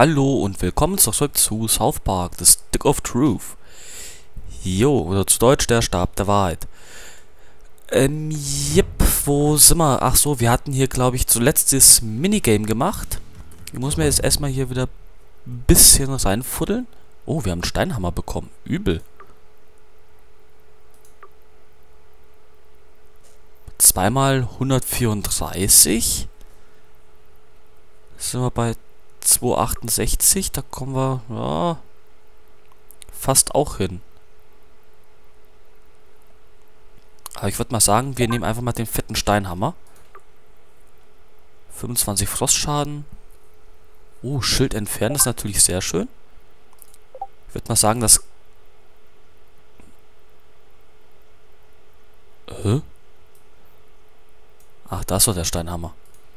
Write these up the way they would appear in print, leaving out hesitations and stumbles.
Hallo und willkommen zurück zu South Park, The Stick of Truth. Jo, oder zu Deutsch der Stab der Wahrheit. Jep, wo sind wir? Ach so, wir hatten hier, glaube ich, zuletzt das Minigame gemacht. Ich muss mir jetzt erstmal hier wieder ein bisschen reinfuddeln. Oh, wir haben einen Steinhammer bekommen. Übel. Zweimal 134. Sind wir bei 268, da kommen wir ja, fast auch hin. Aber ich würde mal sagen, wir nehmen einfach mal den fetten Steinhammer. 25 Frostschaden. Oh, Schild entfernen ist natürlich sehr schön. Ich würde mal sagen, das... Ach, da ist doch der Steinhammer.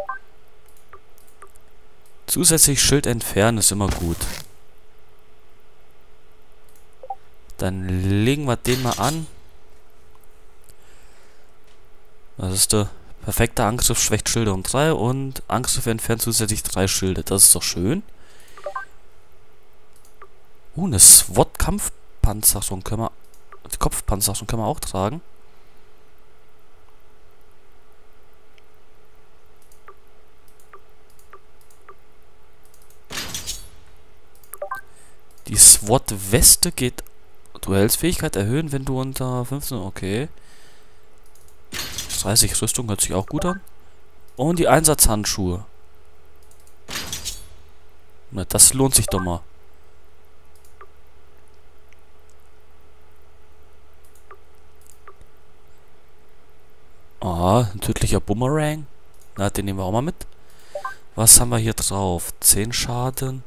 Zusätzlich Schild entfernen ist immer gut. Dann legen wir den mal an. Das ist der perfekte Angriff, schwächt Schilde um 3 und Angriff entfernt zusätzlich 3 Schilde. Das ist doch schön. Eine SWAT-Kampfpanzerung können wir... Die Kopfpanzerung können wir auch tragen. Die SWAT-Weste geht... Duellsfähigkeit erhöhen, wenn du unter 15... Okay. 30 Rüstung hört sich auch gut an. Und die Einsatzhandschuhe. Na, das lohnt sich doch mal. Ah, ein tödlicher Bumerang. Na, den nehmen wir auch mal mit. Was haben wir hier drauf? 10 Schaden.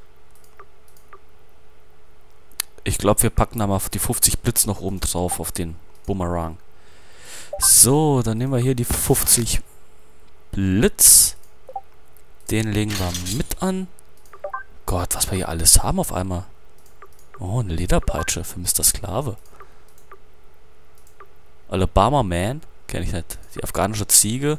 Ich glaube, wir packen da mal die 50 Blitz noch oben drauf auf den Bumerang. So, dann nehmen wir hier die 50 Blitz. Den legen wir mit an. Gott, was wir hier alles haben auf einmal. Oh, eine Lederpeitsche für Mr. Sklave. Alabama Man. Kenne ich nicht. Die afghanische Ziege.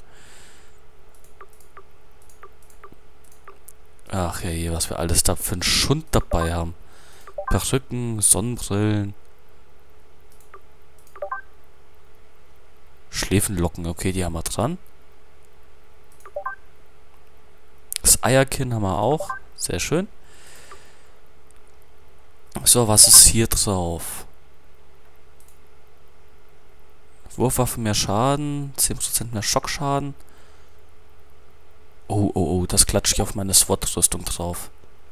Ach ja, je, was wir alles da für einen Schund dabei haben. Perücken, Sonnenbrillen. Schläfenlocken, okay, die haben wir dran. Das Eierkinn haben wir auch. Sehr schön. So, was ist hier drauf? Wurfwaffe mehr Schaden, 10% mehr Schockschaden. Oh, das klatsche ich auf meine SWAT-Rüstung drauf.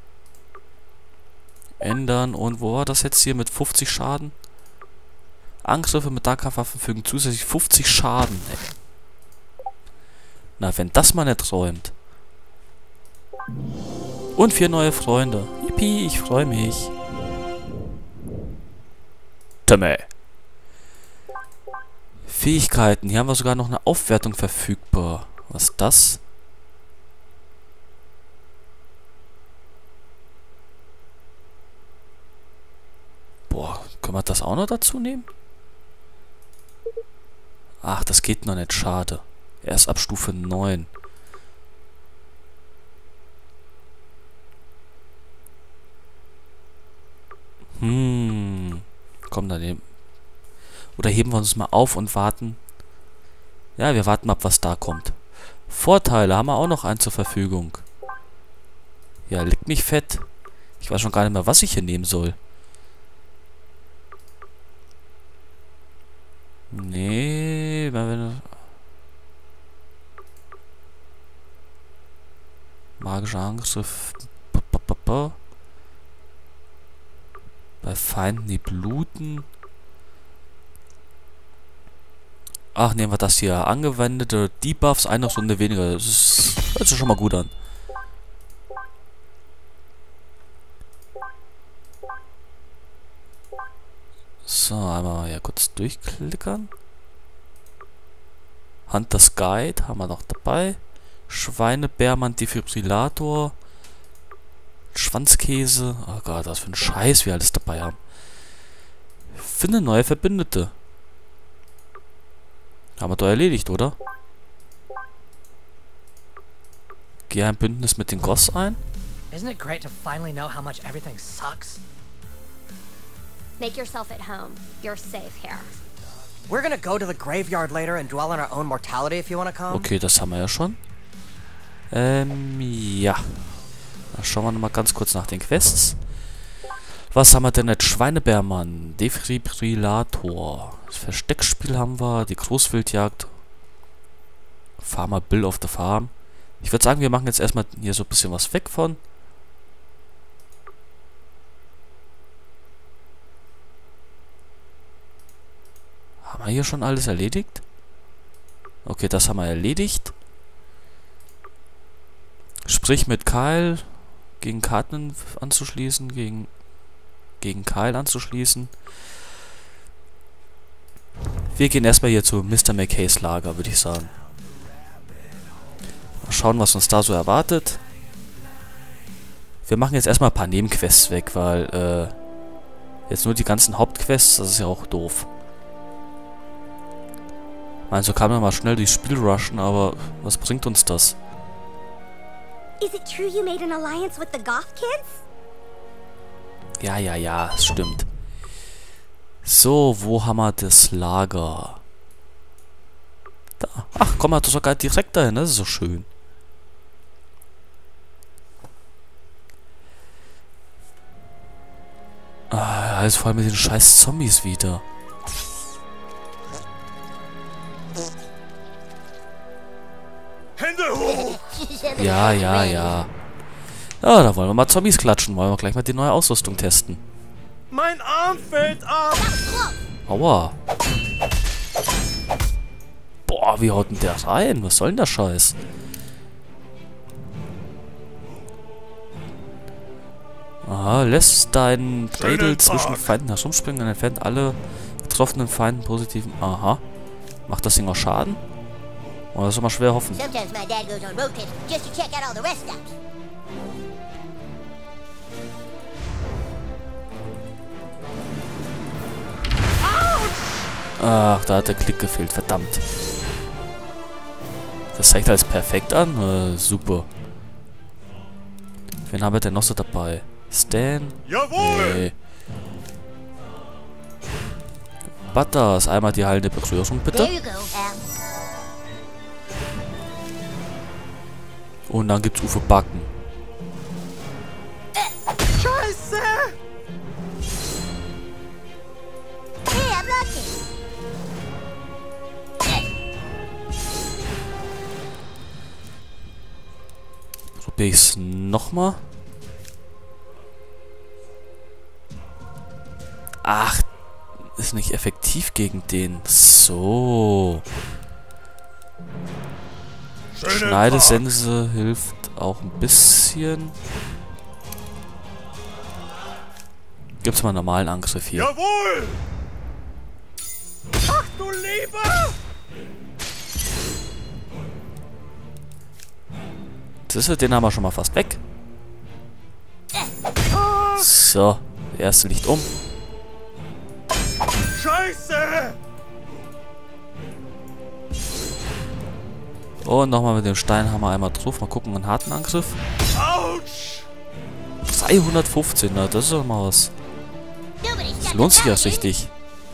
Ändern, und wo war das jetzt hier mit 50 Schaden? Angriffswürfe mit Nahkampfwaffen fügen zusätzlich 50 Schaden. Ey. Na, wenn das mal nicht träumt. Und 4 neue Freunde. Yippie, ich freue mich. Timmy. Fähigkeiten. Hier haben wir sogar noch eine Aufwertung verfügbar. Was ist das? Boah, können wir das auch noch dazu nehmen? Ach, das geht noch nicht. Schade. Erst ab Stufe 9. Komm, dann nehmen. Oder heben wir uns mal auf und warten. Ja, wir warten ab, was da kommt. Vorteile haben wir auch noch einen zur Verfügung. Ja, leck mich fett. Ich weiß schon gar nicht mehr, was ich hier nehmen soll. Nee, magischer Angriff. Bei Feinden, die bluten. Ach, nehmen wir das hier. Angewendete Debuffs, eine Runde weniger. Das hört sich schon mal gut an. So, einmal hier kurz durchklickern. Hunters Guide haben wir noch dabei. Schweinebärmann Defibrillator. Schwanzkäse. Oh Gott, was für ein Scheiß wir alles dabei haben. Finde neue Verbündete. Haben wir doch erledigt, oder? Gehe ein Bündnis mit den Goss ein. Isn't it great to finally know how much everything sucks? Make yourself at home. You're safe here. We're gonna go to the graveyard later and dwell on our own mortality if you wanna come. Okay, das haben wir ja schon. Ja. Dann schauen wir nochmal ganz kurz nach den Quests. Was haben wir denn jetzt? Schweinebärmann, Defibrillator, das Versteckspiel haben wir, die Großwildjagd, Farmer Bill of the Farm. Ich würde sagen, wir machen jetzt erstmal hier so ein bisschen was weg von. Haben wir hier schon alles erledigt? Okay, das haben wir erledigt. Sprich mit Kyle, gegen Karten anzuschließen, gegen Kyle anzuschließen. Wir gehen erstmal hier zu Mr. McKays Lager, würde ich sagen. Mal schauen, was uns da so erwartet. Wir machen jetzt erstmal ein paar Nebenquests weg, weil jetzt nur die ganzen Hauptquests, das ist ja auch doof. Ich meine, so kann man mal schnell durchs Spiel rushen, aber was bringt uns das? Is it true you made an alliance with the Goth Kids? Ja, es stimmt. So, wo haben wir das Lager? Da. Ach, komm mal sogar direkt dahin, das ist so schön. Ah, jetzt vor allem mit den scheiß Zombies wieder. Hände hoch! Ja. Ja, da wollen wir mal Zombies klatschen. Wollen wir gleich mal die neue Ausrüstung testen. Mein Arm fällt ab! Aua. Boah, wie haut denn der rein? Was soll denn der Scheiß? Aha, lässt deinen Dreidel zwischen Feinden herumspringen und entfernt alle getroffenen Feinden positiven... Aha. Macht das Ding auch Schaden? Oh, das ist immer schwer hoffen. Sometimes my dad goes on road trips just to check out all the rest stops. Ach, da hat der Klick gefehlt, verdammt. Das zeigt alles perfekt an. Super. Wen haben wir denn noch so dabei? Stan? Jawohl! Nee. Butters, einmal die heilende Berührung, bitte. There you go, Und dann gibt's Uwe Backen. Scheiße! Hey, I blocked it. Probier ich's nochmal. Ach, ist nicht effektiv gegen den. So. Schneidesense hilft auch ein bisschen. Gibt's mal einen normalen Angriff hier. Jawohl! Ach du Lieber! Das ist, den haben wir schon mal fast weg. So, der erste liegt um. Scheiße! Und nochmal mit dem Steinhammer einmal drauf. Mal gucken, einen harten Angriff. Autsch! 315, na, das ist doch mal was. Das lohnt sich ja richtig.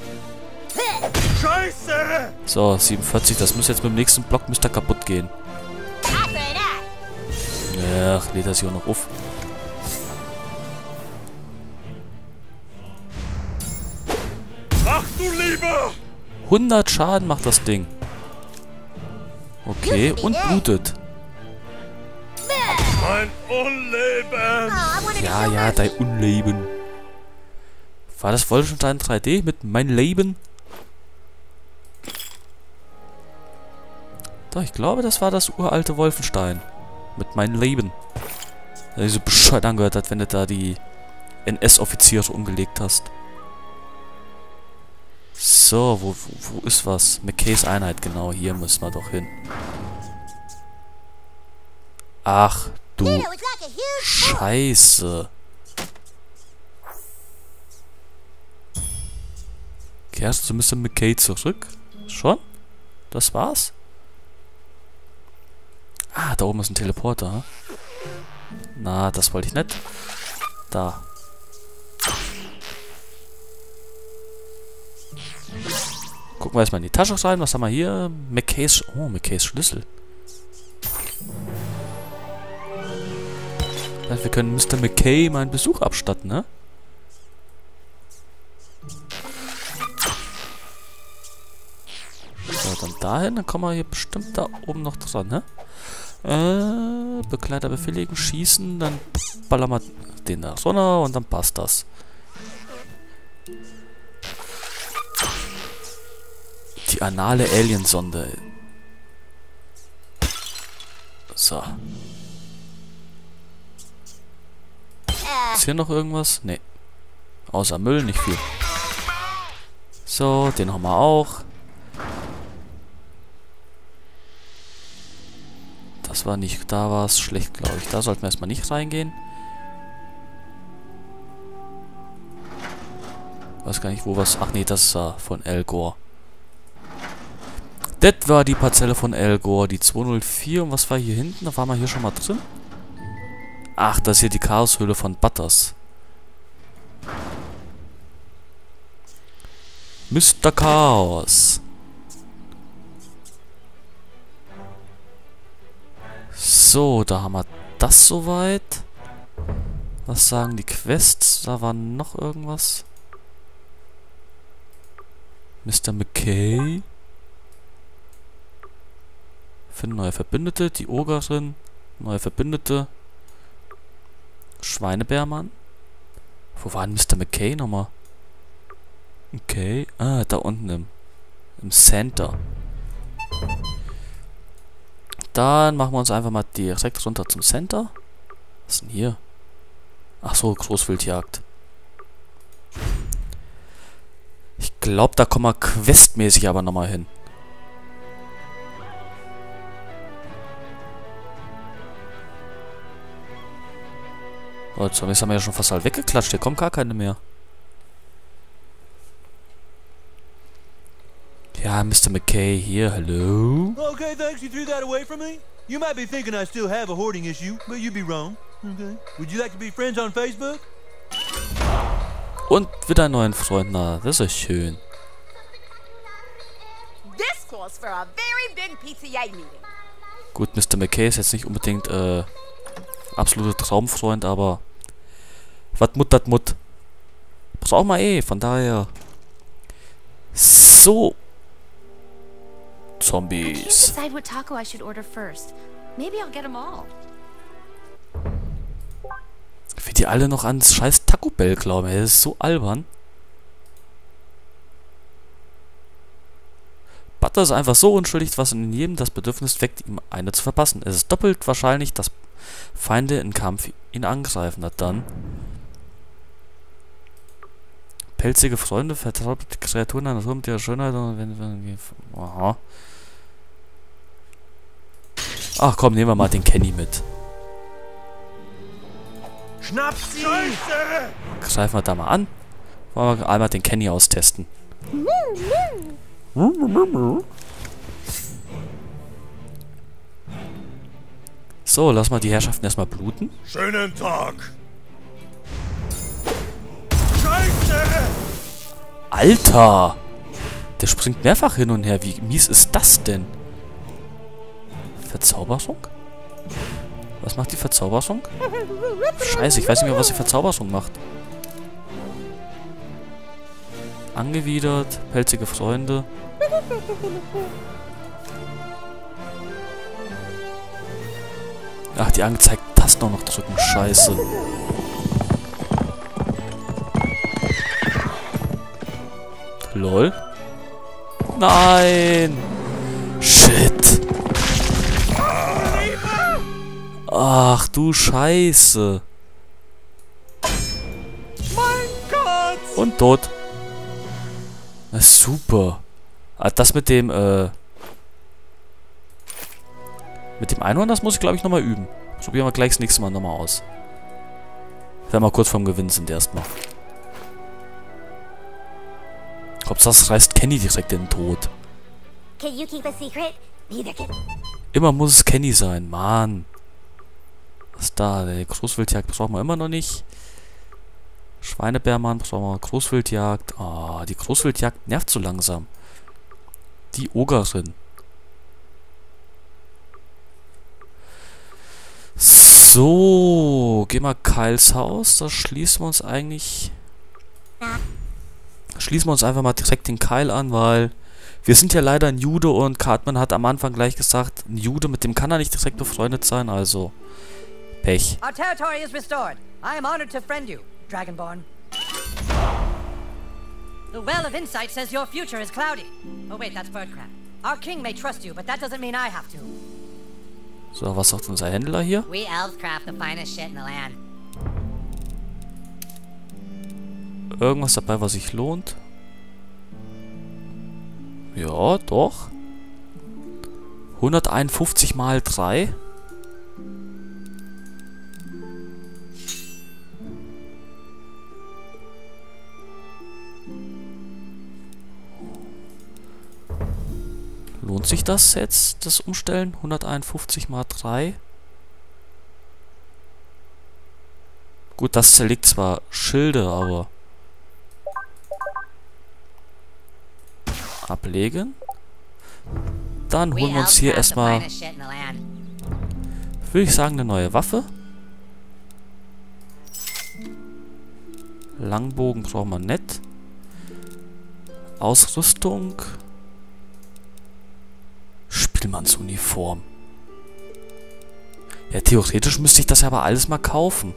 Scheiße! So, 47, das muss jetzt mit dem nächsten Blockmister kaputt gehen. Ach, lädt das hier auch noch auf. Ach du Lieber! 100 Schaden macht das Ding. Okay, und blutet. Mein Unleben! Ja, dein Unleben. War das Wolfenstein 3D mit mein Leben? Doch, ich glaube, das war das uralte Wolfenstein. Mit mein Leben. Der sich so bescheuert angehört hat, wenn du da die NS-Offiziere umgelegt hast. So, wo ist was? McKays Einheit, genau. Hier müssen wir doch hin. Ach, du Scheiße. Kehrst du Mr. McKay zurück? Schon? Das war's? Ah, da oben ist ein Teleporter. Na, das wollte ich nicht. Da. Gucken wir erstmal in die Tasche rein. Was haben wir hier? McKays Schlüssel. Das heißt, wir können Mr. McKay mal einen Besuch abstatten, ne? So, dann dahin. Dann kommen wir hier bestimmt da oben noch dran, ne? Begleiter befehligen, schießen, dann ballern wir den da runter und dann passt das. Die anale Aliensonde. So. Ist hier noch irgendwas? Nee. Außer Müll, nicht viel. So, den haben wir auch. Das war nicht, da war es schlecht, glaube ich. Da sollten wir erstmal nicht reingehen. Weiß gar nicht, wo was... Ach nee, das war von Al Gore. Das war die Parzelle von Al Gore, die 204. Und was war hier hinten? Da waren wir hier schon mal drin. Ach, das ist hier die Chaoshöhle von Butters. Mr. Chaos. So, da haben wir das soweit. Was sagen die Quests? Da war noch irgendwas. Mr. McKay. Finden neue Verbündete. Die Ogerin. Neue Verbündete. Schweinebärmann. Wo war denn Mr. McKay nochmal? Okay. Ah, da unten im Center. Dann machen wir uns einfach mal direkt runter zum Center. Was ist denn hier? Ach so, Großwildjagd. Ich glaube, da kommen wir questmäßig aber nochmal hin. Oh, jetzt haben wir ja schon fast halt weggeklatscht. Hier kommen gar keine mehr. Ja, Mr. McKay hier, hallo. Okay, thanks. You threw that away from me? You might be thinking I still have a hoarding issue, but you'd be wrong. Okay. Would you like to be friends on Facebook? Und wieder einen neuen Freund. Na, das ist schön. This calls for a very big PTA meeting. Gut, Mr. McKay ist jetzt nicht unbedingt absoluter Traumfreund, aber wat Mut, dat Mut. Brauchen wir eh, von daher. So. I can't Zombies. decide what taco I should order first. Maybe I'll get them all. Wie die alle noch ans scheiß Taco Bell glauben, ey. Das ist so albern. Butter ist einfach so unschuldig, was in jedem das Bedürfnis weckt, ihm eine zu verpassen. Es ist doppelt wahrscheinlich, dass Feinde im Kampf ihn angreifen. Na dann. Pelzige Freunde, vertraute Kreaturen an Natur mit ihrer Schönheit und wenn... Aha. Ach komm, nehmen wir mal den Kenny mit. Schnapp sie! Scheiße! Greifen wir da mal an. Wollen wir einmal den Kenny austesten. So, lass mal die Herrschaften erstmal bluten. Schönen Tag! Scheiße! Alter! Der springt mehrfach hin und her. Wie mies ist das denn? Verzauberung? Was macht die Verzauberung? Scheiße, ich weiß nicht mehr, was die Verzauberung macht. Angewidert, pelzige Freunde. Ach, die angezeigten Tasten auch noch drücken. Scheiße. Lol. Nein! Shit! Ach du Scheiße! Mein Gott! Und tot. Na super. Ah, das mit dem Einhorn, das muss ich glaube ich nochmal üben. Probieren wir gleich das nächste Mal nochmal aus. Wenn wir kurz vorm Gewinn sind erstmal. Hauptsache das reißt Kenny direkt in den Tod. Can you keep a secret? Neither can. Immer muss es Kenny sein, Mann. Was ist da? Die Großwildjagd brauchen wir immer noch nicht. Schweinebärmann brauchen wir. Großwildjagd. Ah, die Großwildjagd nervt so langsam. Die Ogerin. So, gehen wir Kyles Haus. Da schließen wir uns eigentlich... Schließen wir uns einfach mal direkt den Kyle an, weil... Wir sind ja leider ein Jude und Cartman hat am Anfang gleich gesagt, ein Jude, mit dem kann er nicht direkt befreundet sein, also... Pech. Our territory is restored. I am honored to friend you, Dragonborn. The Well of Insight says your future is cloudy. Oh wait, that's Birdcrab. Our king may trust you, but that doesn't mean I have to. So, was sagt unser Händler hier? We elves craft the finest shit in the land. Irgendwas dabei, was sich lohnt? Ja, doch. 151 mal 3. Lohnt sich das jetzt, das Umstellen? 151 mal 3. Gut, das zerlegt zwar Schilde, aber... Ablegen. Dann holen wir uns hier erstmal, würde ich sagen, eine neue Waffe. Langbogen brauchen wir nicht. Ausrüstung. Spielmannsuniform. Ja, theoretisch müsste ich das aber alles mal kaufen.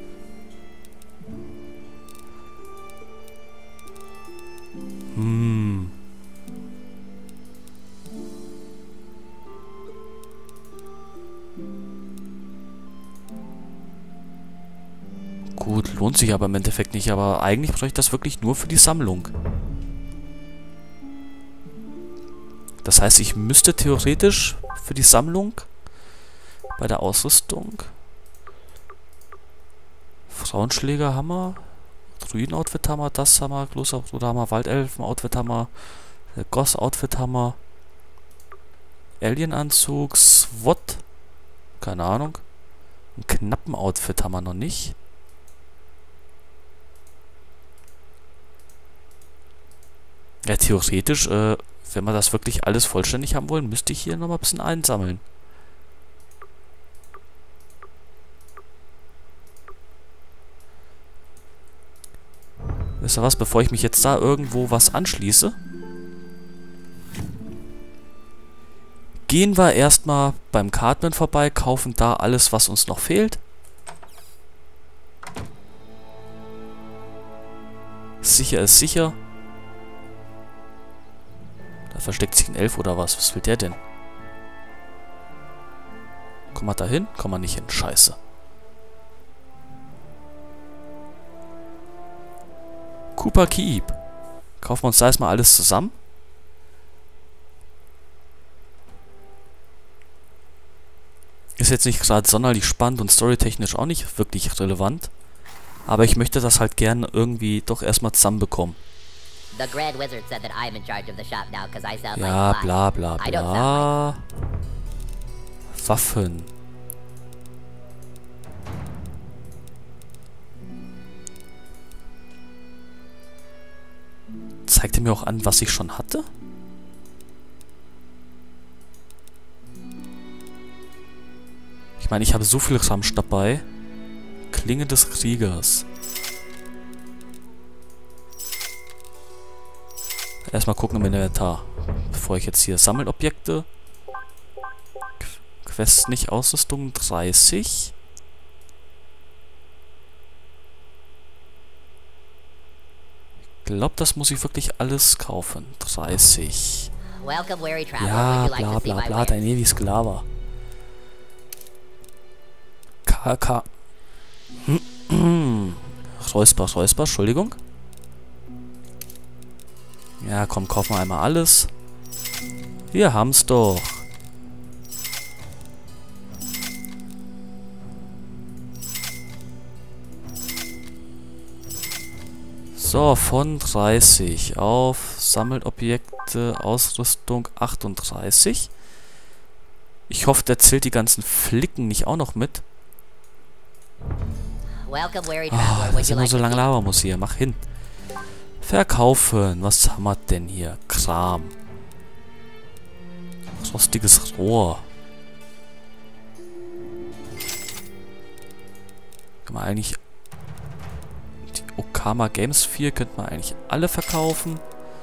Gut, lohnt sich aber im Endeffekt nicht, aber eigentlich brauche ich das wirklich nur für die Sammlung. Das heißt, ich müsste theoretisch für die Sammlung bei der Ausrüstung Frauenschlägerhammer, Druiden-Outfit-Hammer, das Hammer, großer Bruderhammer, Waldelfen-Outfit-Hammer, Goss-Outfit-Hammer, Alien-Anzug, SWAT, keine Ahnung, einen knappen Outfit haben wir noch nicht. Ja, theoretisch, wenn wir das wirklich alles vollständig haben wollen, müsste ich hier nochmal ein bisschen einsammeln. Wisst ihr was, bevor ich mich jetzt da irgendwo was anschließe, gehen wir erstmal beim Cartman vorbei, kaufen da alles, was uns noch fehlt. Sicher ist sicher. Da versteckt sich ein Elf oder was? Was will der denn? Komm mal da hin? Komm mal nicht hin. Scheiße. Cooper Keep. Kaufen wir uns da erstmal alles zusammen. Ist jetzt nicht gerade sonderlich spannend und storytechnisch auch nicht wirklich relevant. Aber ich möchte das halt gerne irgendwie doch erstmal zusammenbekommen. Ja, bla bla bla. Waffen. Zeigt er mir auch an, was ich schon hatte? Ich meine, ich habe so viel Ramsch dabei. Klinge des Kriegers. Erstmal gucken im Inventar. Bevor ich jetzt hier Sammelobjekte. Quest nicht Ausrüstung 30. Ich glaube, das muss ich wirklich alles kaufen. 30. Ja, bla bla bla, dein ewig Sklave. KK. Räusper, Entschuldigung. Ja, komm, kaufen wir einmal alles. Wir haben's doch. So, von 30 auf Sammelobjekte, Ausrüstung 38. Ich hoffe, der zählt die ganzen Flicken nicht auch noch mit. Welcome, weary Ah, traveler. dass Would you immer like so to lange see... labern muss hier. Mach hin. Verkaufen. Was haben wir denn hier? Kram. Rostiges Rohr. Kann man eigentlich... Die Okama Games 4 könnte man eigentlich alle verkaufen.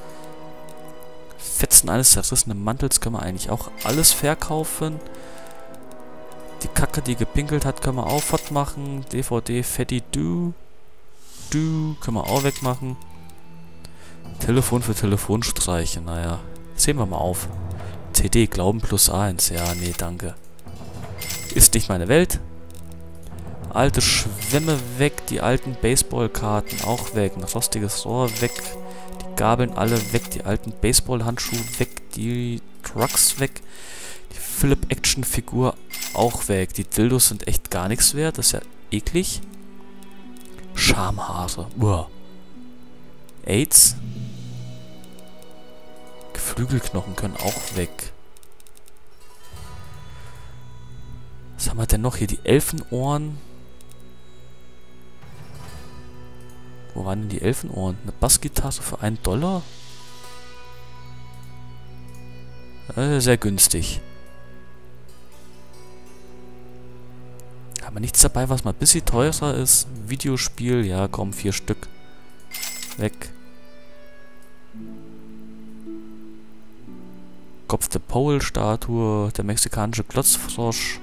Fetzen eines zerrissenen Mantels können wir eigentlich auch alles verkaufen. Die Kacke, die gepinkelt hat, können wir auch fortmachen. DVD, Fatty Do. Können wir auch wegmachen. Telefon für Telefonstreiche. Naja, sehen wir mal auf. CD, Glauben +1. Ja, nee, danke. Ist nicht meine Welt. Alte Schwämme weg. Die alten Baseballkarten auch weg. Ein rostiges Rohr weg. Die Gabeln alle weg. Die alten Baseballhandschuhe weg. Die Trucks weg. Die Philipp-Action-Figur auch weg. Die Dildos sind echt gar nichts wert. Das ist ja eklig. Schamhaare. Uah. AIDS. Geflügelknochen können auch weg. Was haben wir denn noch hier? Die Elfenohren. Wo waren denn die Elfenohren? Eine Bassgitarre für $1? Sehr günstig. Haben wir nichts dabei, was mal ein bisschen teurer ist? Videospiel, ja komm, 4 Stück. Weg. Kopf der Powell-Statue, der mexikanische Klotzfrosch.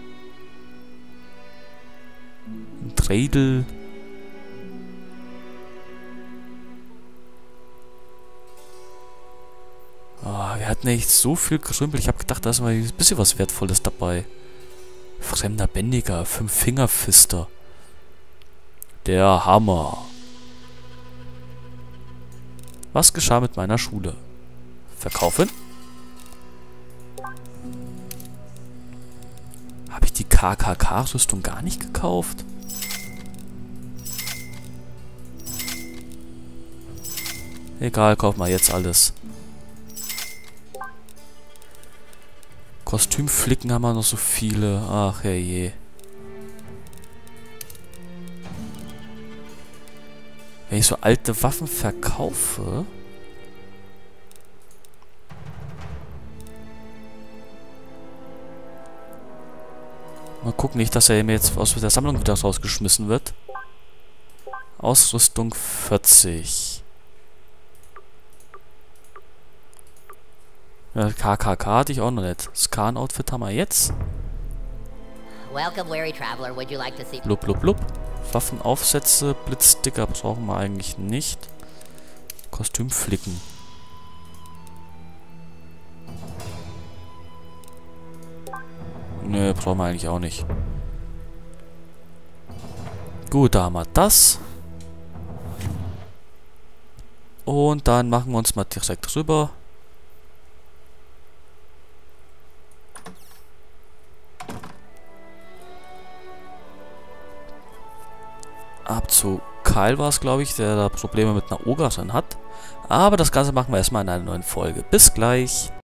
Ein Dreidel. Oh, wir hatten echt so viel Krümpel. Ich habe gedacht, da ist mal ein bisschen was Wertvolles dabei. Fremder Bändiger, 5-Finger-Fister. Der Hammer. Was geschah mit meiner Schule? Verkaufen? Habe ich die KKK-Rüstung gar nicht gekauft? Egal, kauf mal jetzt alles. Kostümflicken haben wir noch so viele. Ach herrje. Wenn ich so alte Waffen verkaufe... Mal gucken, nicht, dass er mir jetzt aus der Sammlung wieder rausgeschmissen wird. Ausrüstung 40. Ja, KKK hatte ich auch noch nicht. Scan-Outfit haben wir jetzt. Welcome, weary traveler. Would you like to see... Blub, blub, blub. Waffenaufsätze, Blitzsticker brauchen wir eigentlich nicht. Kostümflicken. Nö, brauchen wir eigentlich auch nicht. Gut, da haben wir das. Und dann machen wir uns mal direkt rüber. Ab zu Kyle war es, glaube ich, der da Probleme mit einer Ogerin hat. Aber das Ganze machen wir erstmal in einer neuen Folge. Bis gleich.